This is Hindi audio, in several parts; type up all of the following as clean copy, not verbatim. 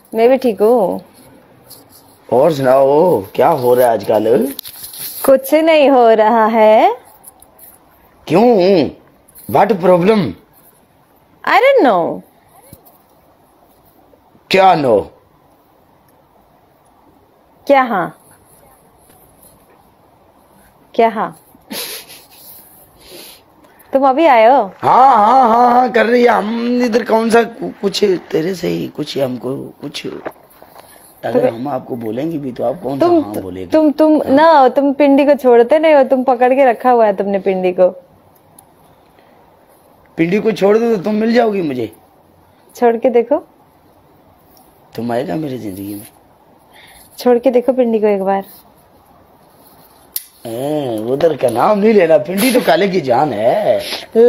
मैं भी ठीक हूँ। और सुनाओ, क्या हो रहा है आजकल? कुछ नहीं हो रहा है। क्यों? What problem? I don't know. क्या नो? क्या हाँ? क्या हाँ? तुम अभी आए हो? हाँ हाँ हाँ हाँ कर रही है। हम इधर कौन सा कुछ तेरे से ही कुछ हमको कुछ, अगर हम आपको बोलेंगे भी तो आप कौन सा हाँ बोलेगे? तुम पिंडी को छोड़ते नहीं हो। तुम पकड़ के रखा हुआ है तुमने पिंडी को। पिंडी को छोड़ दो तो तुम मिल जाओगी मुझे। छोड़ के देखो। तुम आएगा मेरी जिंदगी में? छोड़ के देखो पिंडी को एक बार। उधर का नाम नहीं लेना। पिंडी तो काले की जान है।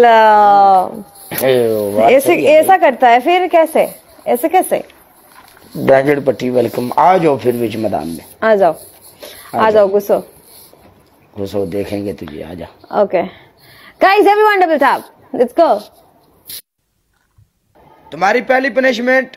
ऐसा करता है फिर? कैसे ऐसे कैसे? ब्रैकेट पट्टी वेलकम। आ जाओ फिर बीच मैदान में। आ जाओ घुसो देखेंगे तुझे। आ जाओ। Okay guys, everyone double tap, let's go. तुम्हारी पहली पनिशमेंट,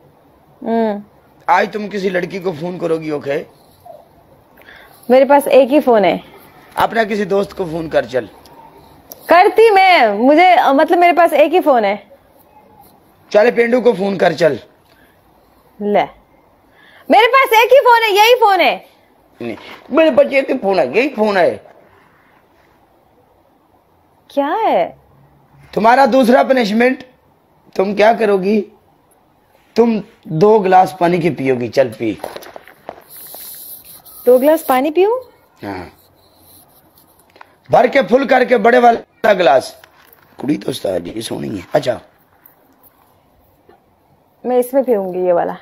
आज तुम किसी लड़की को फोन करोगी। ओके? मेरे पास एक ही फोन है। अपना किसी दोस्त को फोन कर। चल करती मैं, मुझे मतलब मेरे पास एक ही फोन है। चल पेंडू को फोन कर। चल ले, मेरे पास एक ही फोन है, यही फोन है। नहीं, मेरे पास एक ही फोन है, यही फोन है। क्या है तुम्हारा दूसरा पनिशमेंट? तुम क्या करोगी? तुम 2 गिलास पानी की पियोगी। चल पी। 2 गिलास पानी पीऊं? हाँ, भर के फुल करके बड़े वाला गिलास। कुड़ी तो उस्ताद जी सोनी है। अच्छा, मैं इसमें पीऊंगी ये वाला।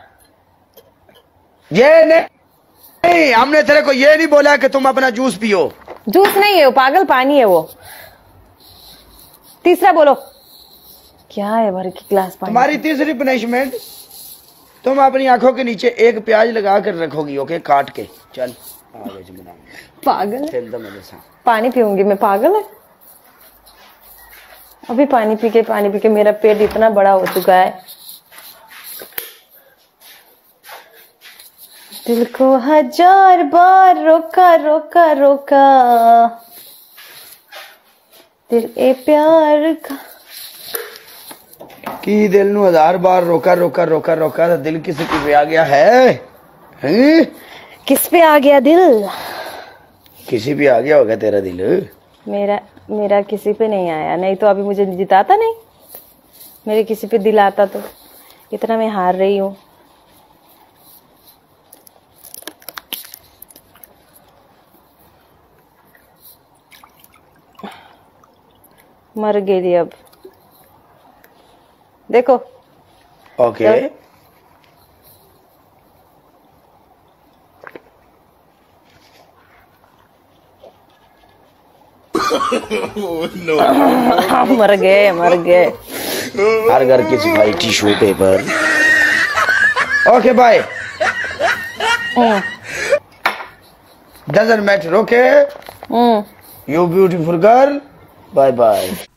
ये नहीं, हमने तेरे को ये नहीं बोला कि तुम अपना जूस पियो। जूस नहीं है वो, पागल, पानी है वो। तीसरा बोलो क्या है? भर के गिलास पानी। तुम्हारी तीसरी पनिशमेंट, तुम अपनी आंखों के नीचे एक प्याज लगा कर रखोगी। ओके? काट के। चल पागल है? पानी पीऊंगी मैं? पागल है? अभी पानी पी के मेरा पेट इतना बड़ा हो चुका है। दिल को 1000 बार रोका रोका रोका, दिल ए प्यार का कि दिल नू 1000 बार रोका रोका रोका रोका तो दिल किस पे आ गया है? किस पे आ गया दिल? किसी पे आ गया होगा तेरा दिल। मेरा किसी पे नहीं आया। नहीं तो अभी मुझे जिताता नहीं। मेरे किसी पे दिल आता तो। इतना मैं हार रही हूँ। मर गई अब। देखो। ओके। मर गए। हर घर की सफाई tissue paper. Okay bye. Doesn't matter. Okay? You beautiful girl, bye bye.